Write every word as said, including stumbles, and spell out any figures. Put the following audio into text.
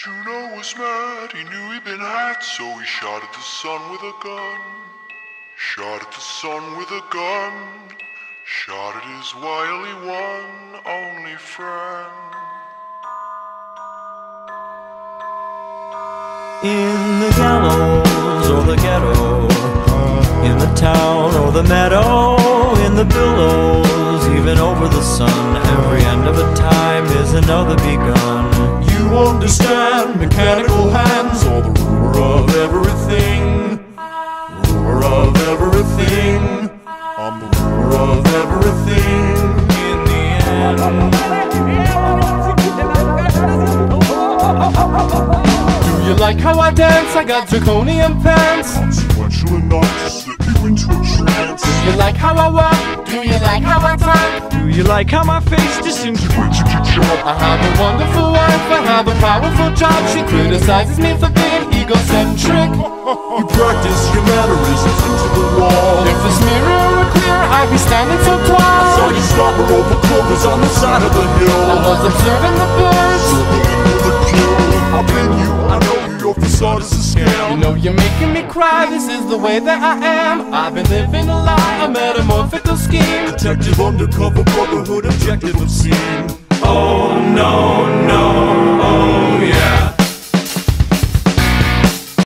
Juno was mad, he knew he'd been had, so he shot at the sun with a gun. Shot at the sun with a gun. Shot at his wily one only friend. In the gallows or the ghetto, in the town or the meadow, in the billows, even over the sun, every end of a time is another begun. You understand mechanical hands, or the ruler of everything. Ruler of everything. I'm the ruler of everything. In the end, do you like how I dance? I got draconian pants. Consequential enough to slip you into a trance. Do you like how I walk? Do you like how I talk? Do you like how my face disintegrates into chalk? I have a wonderful wife, I have a powerful job. She criticizes me for being egocentric. You practice your mannerisms into the wall. If this mirror were clear, I'd be standing so tall. I saw you stop her over clovers on the side of the hill. I was observing the birds. The kill. I've been you, I know you, your facade is a scam. You know you're making me cry, this is the way that I am. I've been living a lie, a metamorphical scheme. Detective undercover brotherhood objective obscene. Oh no, no.